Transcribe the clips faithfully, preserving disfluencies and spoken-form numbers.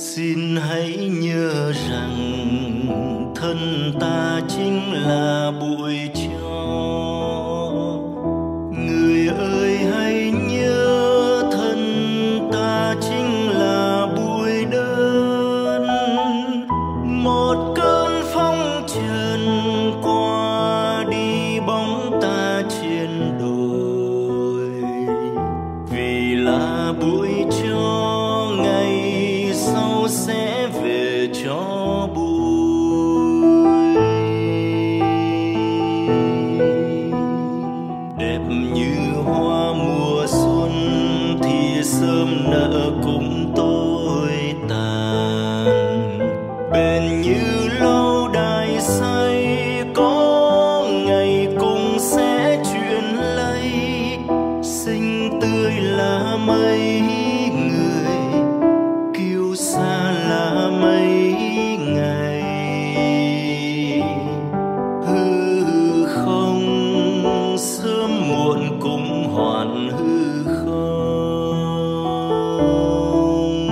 Xin hãy nhớ rằng thân ta chính là bụi tro. Người ơi hãy nhớ thân ta chính là bụi đơn. Một cơn phong trần qua đi bóng ta trên đồi. Vì là bụi tro sẽ về cho bụi. Đẹp như hoa mùa xuân thì sớm nở cũng tối tàn. Bền như lâu đài xây có ngày cũng sẽ chuyển lấy. Xinh tươi là mây người, kiêu xa là mấy ngày. Hư không sớm muộn cũng hoàn hư không.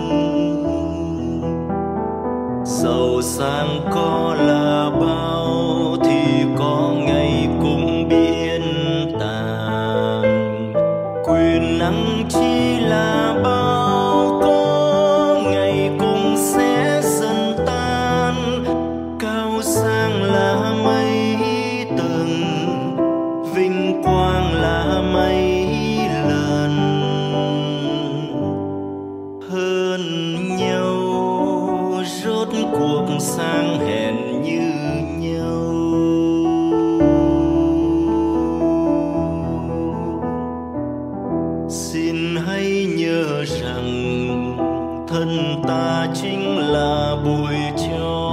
Giàu sang có là bao thì có ngày cũng biến tàn. Quyền năng chỉ là bao có ngày cũng sẽ dần tan. Cao sang là mấy tầng, vinh quang là mấy lần. Hơn nhau rốt cuộc sang hèn như nhau. Xin hãy nhớ rằng thân ta chính là bụi tro.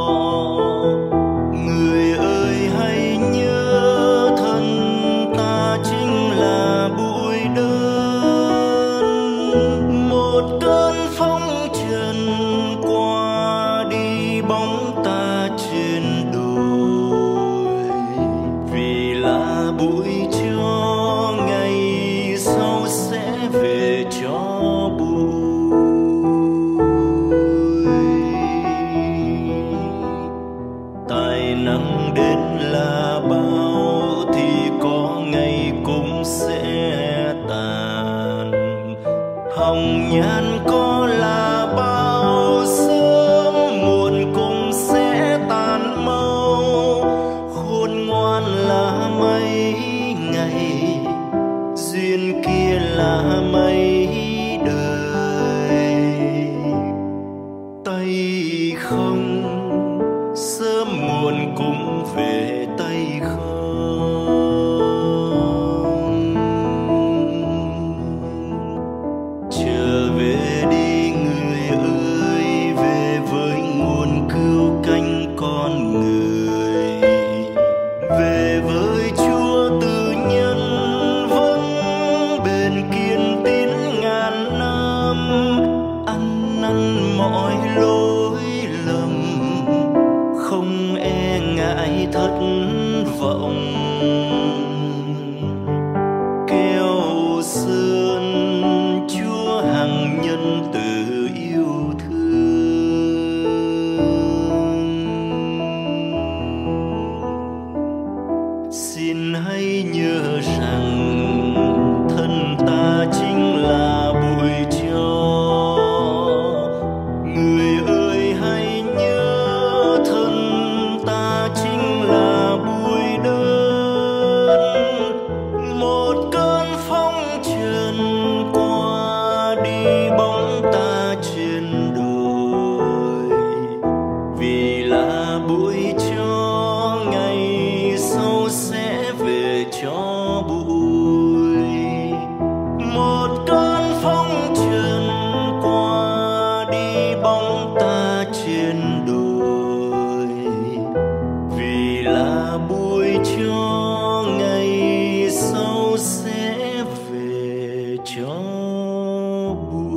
Người ơi hãy nhớ thân ta chính là bụi đơn. Một cơn phong trần qua đi bóng ta trên đồi. Vì là bụi tro ngày sau sẽ về cho bụi. Tài năng đến là bao thì có ngày cũng sẽ tàn. Hồng nhan có là bao sớm muộn cũng sẽ tàn mau. Khôn ngoan là mấy ngày, duyên kia là mấy đời. Tay không sớm muộn cũng về tay không. Trở về đi người ơi, về với nguồn cứu cánh con người. Về với Chúa từ nhân vững bền kiên tín ngàn năm. Ăn năn mọi lỗi lầm, không e ngại thất vọng. Keo sơn Chúa hằng nhân từ yêu thương. Xin hãy nhớ rằng thân ta chính là bụi tro. Người ơi hãy nhớ thân ta chính là bụi đơn. Một cơn phong trần qua đi bóng ta trên đồi. Vì là bụi tro ngày sau sẽ về cho bụi. Một cơn phong trần qua đi bóng ta trên đồi. Vì là bụi tro ngày sau sẽ về cho bụi.